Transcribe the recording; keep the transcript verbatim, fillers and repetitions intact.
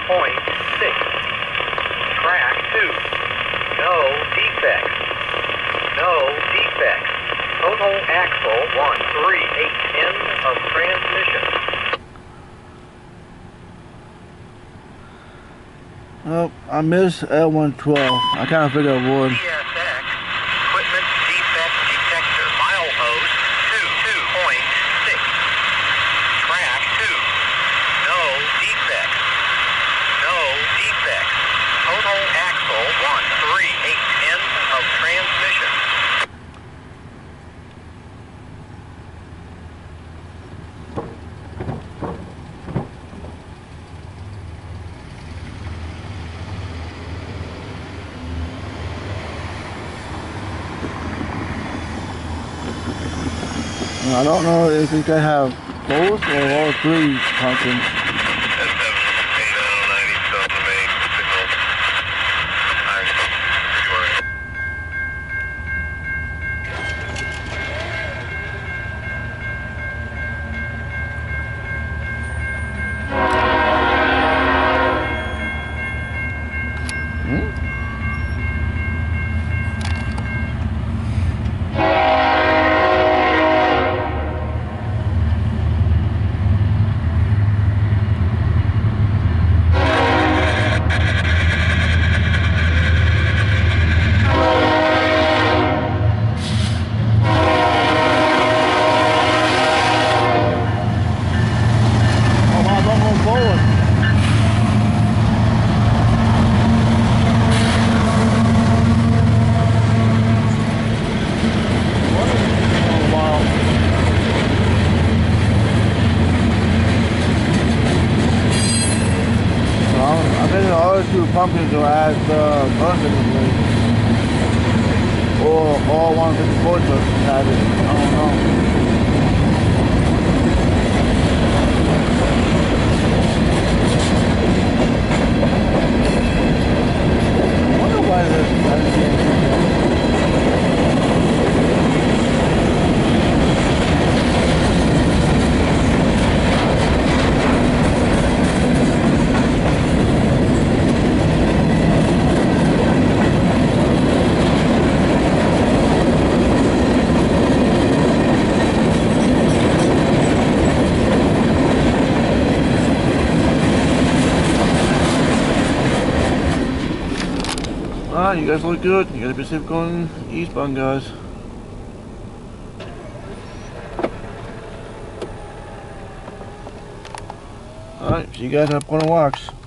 point six. Track two. No defects. No defects. Total axle one three eight ten of transmission. Oh, I missed L one twelve. I kind of figured I would. C S X equipment defect detector. Mile hose two two point six. Track two. No defects. No defects. Total axle one three eight ten of transmission. I don't know if you can have both or all three functions. Pumpkins will add uh, constantly, or all one fifty-four trucks have it. I don't know. I wonder why this. Alright, you guys look good. You gotta be safe going eastbound, guys. Alright, see you guys up on the walks.